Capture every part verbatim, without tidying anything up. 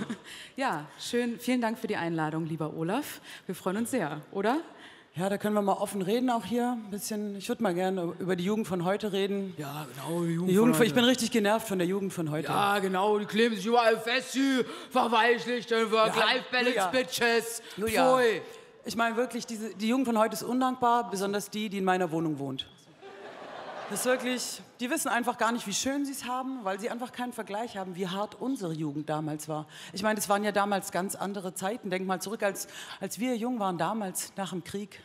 Ja, schön. Vielen Dank für die Einladung, lieber Olaf. Wir freuen uns sehr, oder? Ja, da können wir mal offen reden auch hier. Ein bisschen, ich würde mal gerne über die Jugend von heute reden. Ja, genau, die Jugend, die Jugend von heute. Ich bin richtig genervt von der Jugend von heute. Ja, genau, die kleben sich überall fest, die verweichlichten, Work-Life-Balance-Bitches. Ja, Pfui. Ich meine wirklich, diese, die Jugend von heute ist undankbar, besonders die, die in meiner Wohnung wohnt. Das ist wirklich, die wissen einfach gar nicht, wie schön sie es haben, weil sie einfach keinen Vergleich haben, wie hart unsere Jugend damals war. Ich meine, es waren ja damals ganz andere Zeiten. Denk mal zurück, als, als wir jung waren damals, nach dem Krieg.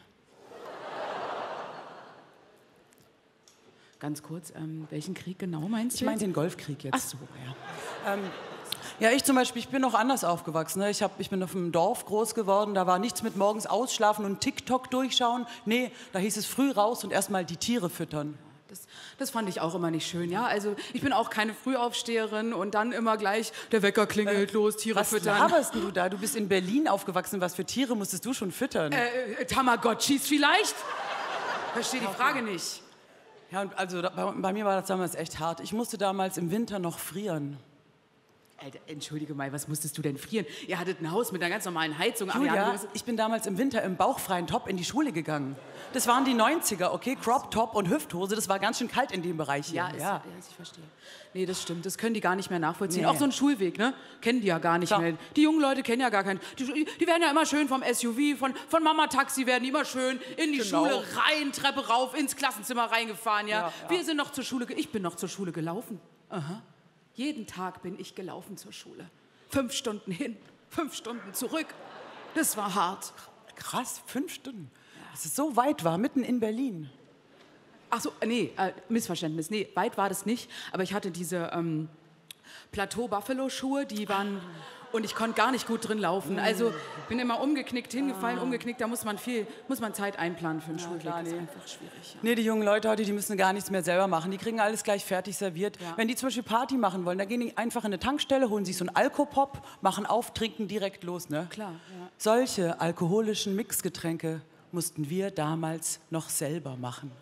Ganz kurz, ähm, welchen Krieg genau meinst du? Ich meine den Golfkrieg jetzt. Ach so, ja. Ähm, ja, ich zum Beispiel, ich bin noch anders aufgewachsen. Ne? Ich, hab, ich bin auf einem Dorf groß geworden, da war nichts mit morgens ausschlafen und TikTok durchschauen. Nee, da hieß es früh raus und erstmal die Tiere füttern. Das, das fand ich auch immer nicht schön, ja. Also ich bin auch keine Frühaufsteherin und dann immer gleich, der Wecker klingelt, äh, los, Tiere was füttern. Was laberst du da? Du bist in Berlin aufgewachsen. Was für Tiere musstest du schon füttern? Äh, Tamagotchis vielleicht? Verstehe die Frage nicht. Ja, und also bei, bei mir war das damals echt hart. Ich musste damals im Winter noch frieren. Alter, entschuldige mal, was musstest du denn frieren? Ihr hattet ein Haus mit einer ganz normalen Heizung. Julia, aber ich bin damals im Winter im bauchfreien Top in die Schule gegangen. Das waren die neunziger, okay? Crop Top und Hüfthose, das war ganz schön kalt in dem Bereich hier. Ja, ist, ja. ja ich verstehe. Nee, das stimmt, das können die gar nicht mehr nachvollziehen. Nee. Auch so ein Schulweg, ne? Kennen die ja gar nicht Klar. mehr. Die jungen Leute kennen ja gar keinen. Die, die werden ja immer schön vom S U V, von, von Mama Taxi werden die immer schön in die genau. Schule rein, Treppe rauf, ins Klassenzimmer reingefahren, ja? Ja, ja. Wir sind noch zur Schule, ich bin noch zur Schule gelaufen. Aha. Jeden Tag bin ich gelaufen zur Schule. Fünf Stunden hin, fünf Stunden zurück. Das war hart. Krass, fünf Stunden. Dass es so weit war, mitten in Berlin. Ach so, nee, äh, Missverständnis. Nee, weit war das nicht. Aber ich hatte diese ähm, Plateau-Buffalo-Schuhe, die waren... Und ich konnte gar nicht gut drin laufen. Also bin immer umgeknickt, hingefallen, ah. umgeknickt. Da muss man viel, muss man Zeit einplanen für einen ja, Schulweg. Das ist einfach schwierig. Ja. Nee, die jungen Leute heute, die müssen gar nichts mehr selber machen. Die kriegen alles gleich fertig serviert. Ja. Wenn die zum Beispiel Party machen wollen, dann gehen die einfach in eine Tankstelle, holen sich so einen Alkopop, machen auf, trinken direkt los. Ne? Klar, ja. Solche alkoholischen Mixgetränke mussten wir damals noch selber machen.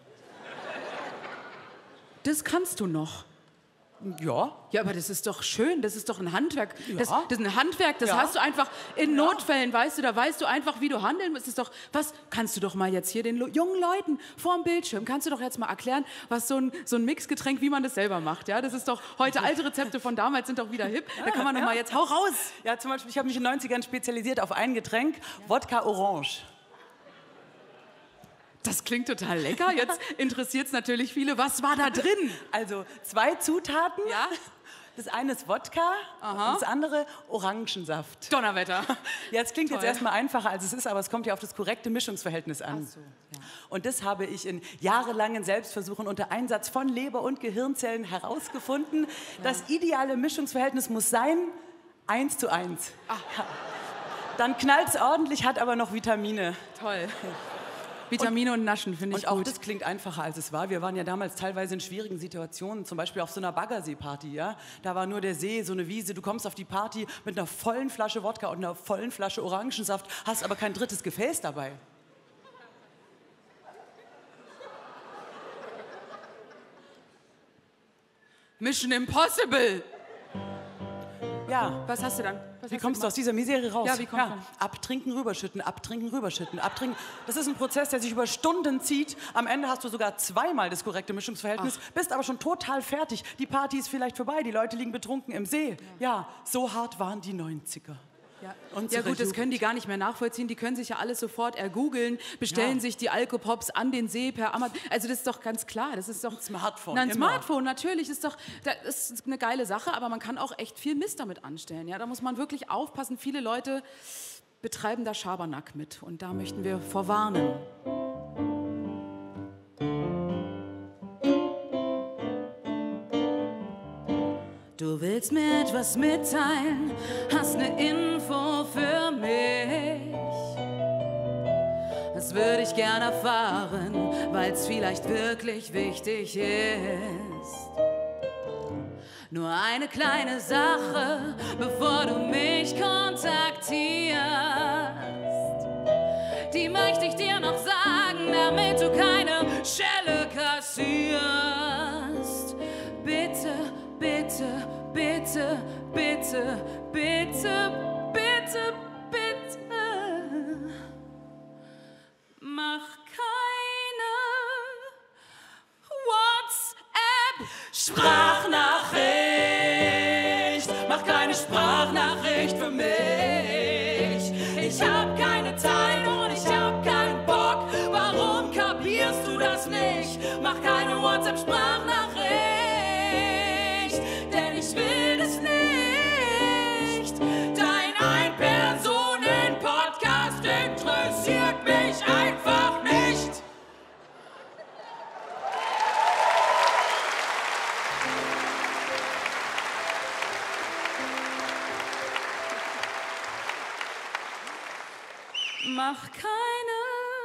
Das kannst du noch. Ja. Ja, aber das ist doch schön, das ist doch ein Handwerk. Ja. Das, das ist ein Handwerk, das ja. hast du einfach in ja. Notfällen, weißt du, da weißt du einfach, wie du handeln musst. Das ist doch, was kannst du doch mal jetzt hier den jungen Leuten vor dem Bildschirm, kannst du doch jetzt mal erklären, was so ein, so ein Mixgetränk, wie man das selber macht, ja? Das ist doch, heute alte Rezepte von damals sind doch wieder hip, da kann man doch mal jetzt, hau raus! Ja, zum Beispiel, ich habe mich in den neunzigern spezialisiert auf ein Getränk, ja. Wodka Orange. Das klingt total lecker. Jetzt interessiert es natürlich viele. Was war da drin? Also zwei Zutaten. Ja? Das eine ist Wodka Aha. und das andere Orangensaft. Donnerwetter. Ja, es klingt Toll. jetzt erstmal einfacher, als es ist, aber es kommt ja auf das korrekte Mischungsverhältnis an. Ach so, ja. Und das habe ich in jahrelangen Selbstversuchen unter Einsatz von Leber- und Gehirnzellen herausgefunden. Ja. Das ideale Mischungsverhältnis muss sein eins zu eins. Ach. Dann knallt es ordentlich, hat aber noch Vitamine. Toll. Vitamine und, und Naschen, finde ich gut. Und auch gut. das klingt einfacher, als es war. Wir waren ja damals teilweise in schwierigen Situationen, zum Beispiel auf so einer Baggersee-Party. Ja? Da war nur der See, so eine Wiese. Du kommst auf die Party mit einer vollen Flasche Wodka und einer vollen Flasche Orangensaft, hast aber kein drittes Gefäß dabei. Mission Impossible! Ja. Was hast du dann? Was wie kommst du aus dieser Misere raus? Ja, wie kommst ja. du? Abtrinken, rüberschütten, abtrinken, rüberschütten, abtrinken. Das ist ein Prozess, der sich über Stunden zieht. Am Ende hast du sogar zweimal das korrekte Mischungsverhältnis, Ach. bist aber schon total fertig. Die Party ist vielleicht vorbei, die Leute liegen betrunken im See. Ja, ja so hart waren die neunziger. Ja, ja gut, das können die gar nicht mehr nachvollziehen. Die können sich ja alles sofort ergoogeln, bestellen ja. sich die Alkopops an den See per Amazon. Also das ist doch ganz klar. Das ist doch ein Smartphone. Na, ein immer. Smartphone, natürlich. Ist doch, das ist eine geile Sache, aber man kann auch echt viel Mist damit anstellen. Ja, da muss man wirklich aufpassen. Viele Leute betreiben da Schabernack mit. Und da möchten wir vorwarnen. Du willst mir etwas mitteilen, hast eine Info für mich. Das würde ich gern erfahren, weil's vielleicht wirklich wichtig ist. Nur eine kleine Sache, bevor du mich kontaktierst. Die möchte ich dir noch sagen, damit du keine Schelle kassierst. Bitte, bitte, bitte, bitte bitte, bitte, bitte, bitte, mach keine WhatsApp-Sprachnachricht. Mach keine Sprachnachricht für mich. Ich hab keine Zeit und ich hab keinen Bock. Warum kapierst du das nicht? Mach keine WhatsApp-Sprachnachricht, denn ich will das nicht. Dein Ein-Personen-Podcast interessiert mich einfach nicht. Mach keine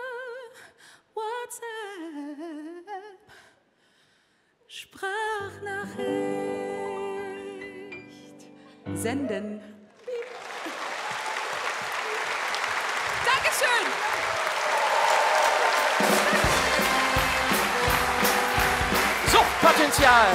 WhatsApp-Sprachnachricht. Senden. Dankeschön. Suchtpotenzial.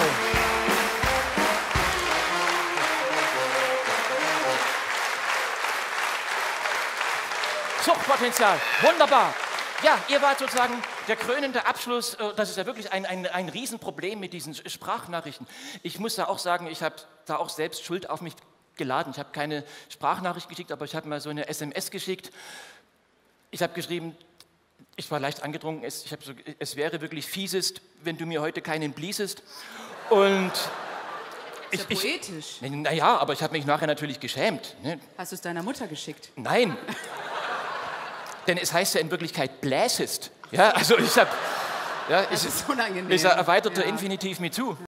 Suchtpotenzial. Wunderbar. Ja, ihr wart sozusagen der krönende Abschluss. Das ist ja wirklich ein, ein, ein Riesenproblem mit diesen Sprachnachrichten. Ich muss da auch sagen, ich habe da auch selbst Schuld auf mich geladen. Ich habe keine Sprachnachricht geschickt, aber ich habe mal so eine S M S geschickt. Ich habe geschrieben, ich war leicht angedrungen, es, ich so, es wäre wirklich fiesest, wenn du mir heute keinen bliesest. Und ist ja poetisch. Naja, aber ich habe mich nachher natürlich geschämt. Ne? Hast du es deiner Mutter geschickt? Nein. Denn es heißt ja in Wirklichkeit bläsest. Ja, also ich habe... Ja, das ist unangenehm. Ist ein erweiterter ja. Infinitiv mit zu.